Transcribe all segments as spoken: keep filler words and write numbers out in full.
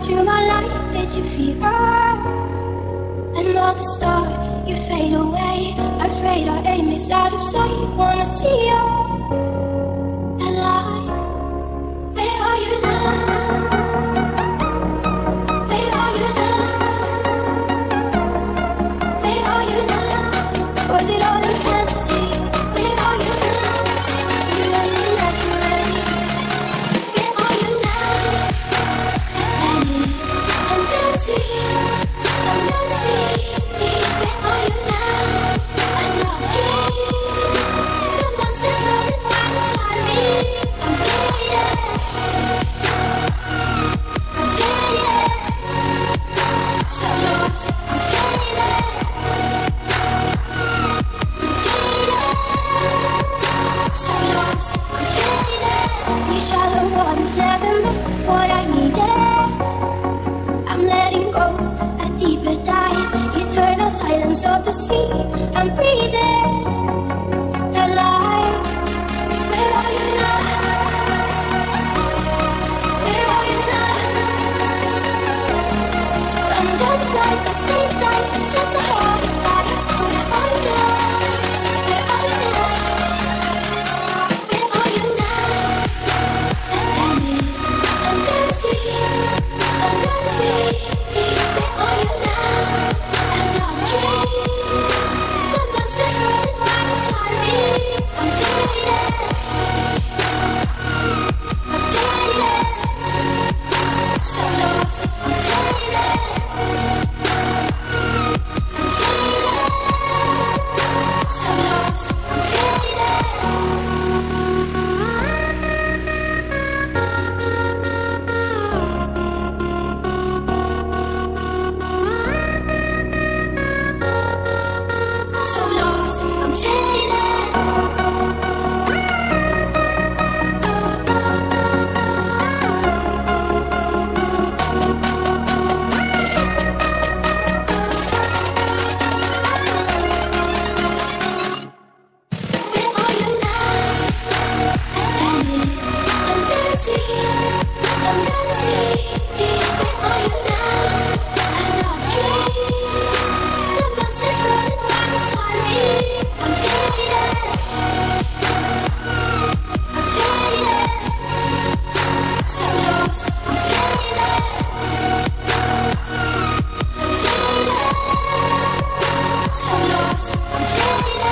into my life, did you feel us? Another star, you fade away. Afraid our aim is out of sight. Wanna see us alive. Where are you now? Where are you now? Where are you now? Was it all a fantasy? Where are you now? You and me naturally. Where are you now? Atlantis, I'm dancing, I'm dancing. Where are you now? Another dream. The monsters running right inside me. I'm faded, I'm faded. So lost, I'm faded, I'm faded. So lost, I'm faded. These shallow waters never meant what I needed. I'm letting go, a deeper dive. Eternal silence of the sea. I'm breathing alive. Where are you now? Where are you now? I'm dead like the big lights to set the heart on fire. Where are you now? Where are you now? Where are you now? Atlantis, I'm dancing, I'm dancing. Where are you now? Another dream. The monsters running right inside me. I'm faded, I'm faded. So lost, I'm faded, I'm faded. So lost, I'm faded. So lost, I'm faded. Where are you now? Atlantis, I'm dancing, I'm dancing. Where are you now? Another dream. The monsters running right inside me. I'm faded, I'm faded. So lost, I'm faded, I'm faded. So lost, I'm faded.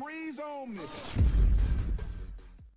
freeze on me.